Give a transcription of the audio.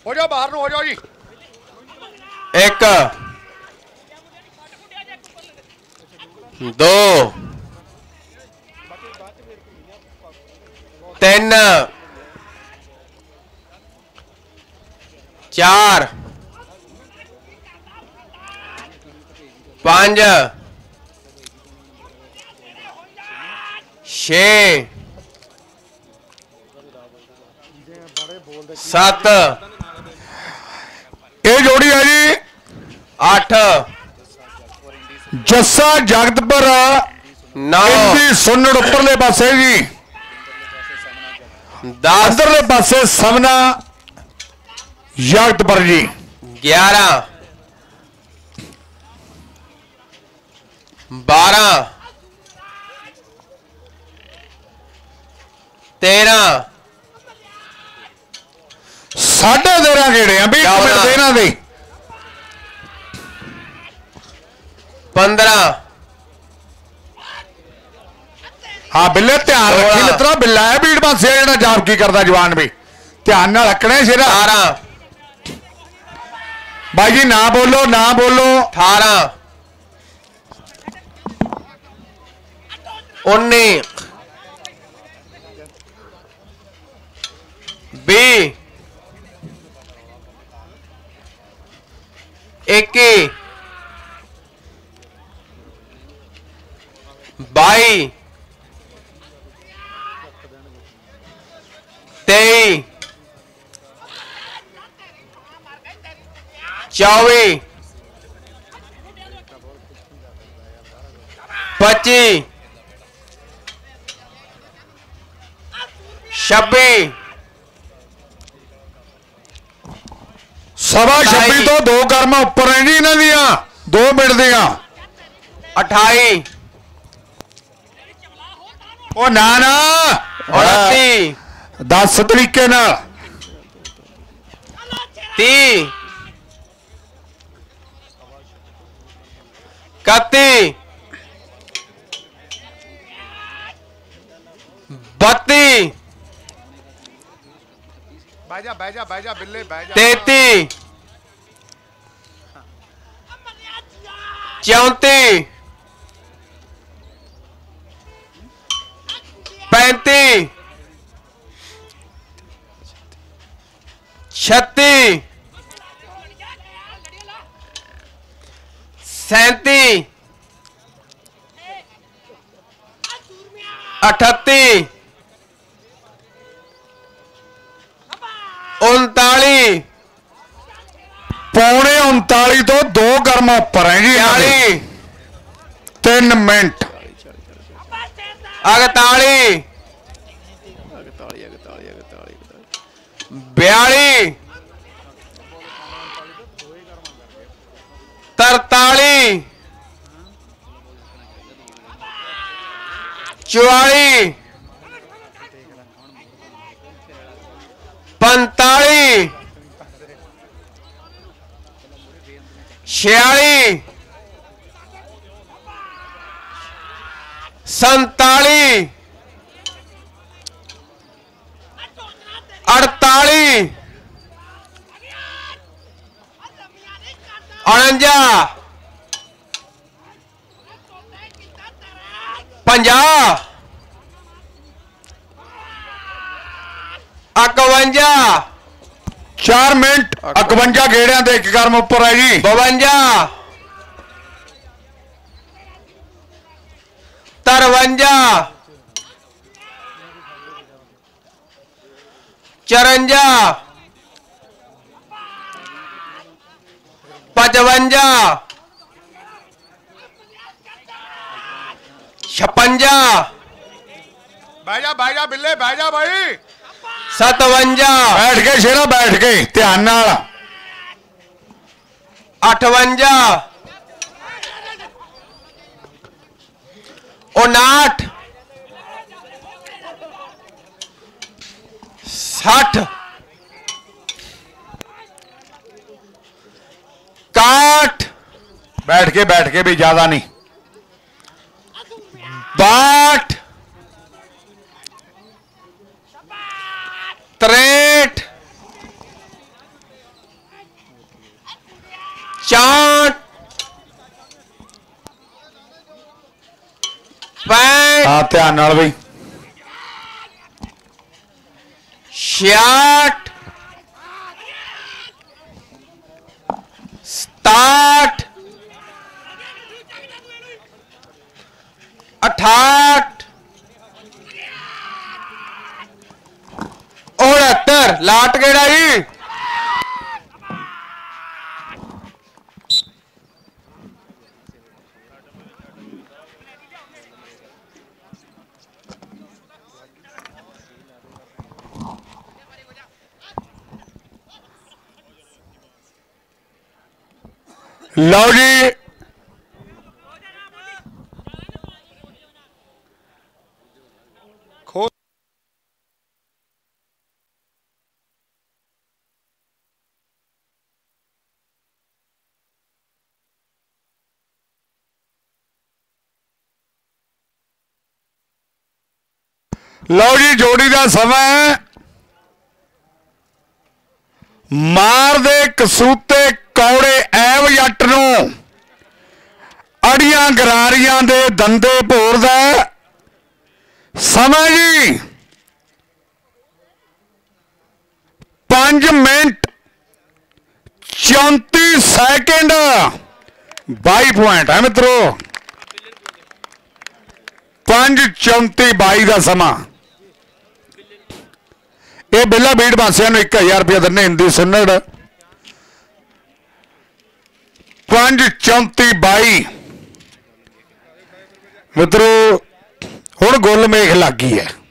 हो जाओ बाहर हो जाओ जी। एक दो तीन चार पांच छे सत ये जोड़ी है जी आठ जस्सा जगतपुर नौ सुनड़ उपरले पासे जी दस अंदरले पासे समना जगतपुर जी 11 12 13 साढ़े 13 गेड़े हैं भी देना दे 15 हाँ बिल्ले ध्यान रखी मित्रों बिल्ला है बीड़ पासे जो जाप की करता जवान भी ध्यान ना रखना है सिरा 18 भाई जी ना बोलो 18 19 20 21 22 23 24 25 26 सवा 26 तो दो गर्म उपर है जी इन्हों दिया 2 मिनट दिया 28 ओ ना 29 10 तरीके ना 30 31 32 बैजा बिल्ले बैजा 33 34 35 36 37 38 39 पौने 39 तो 2 गर्म उपर है जी 3 मिनट 41 42 43 44 45 46 47 48 49 50 51 4 मिनट 51 गेड़िया दे 1 गर्म उपर है जी 52 53 54 55 56 बैजा बिल्ले बैजा भाई 57 बैठ के शेरा बैठ के ध्यान नाल 58 59 60 61 बैठ के भी ज्यादा नहीं 62 63 64 65 हाँ ध्यान नाल बई 66 67 68 69 लाट गेड़ा जी लो जी खो लो जी जोड़ी का समय है मार दे कसूते कौड़े ऐव जट नूं अड़ियां गरारियां दे दंदे भोरदा समय जी 5 मिनट 34 सैकेंड 22 पॉइंट है मित्रों 5:34:22 का समा ये बिल्ला बीड़ बासिया 1000 रुपया देने हिंदी सुनड़ 5:34:22 मित्रों हुण गुल मेघ लग गई है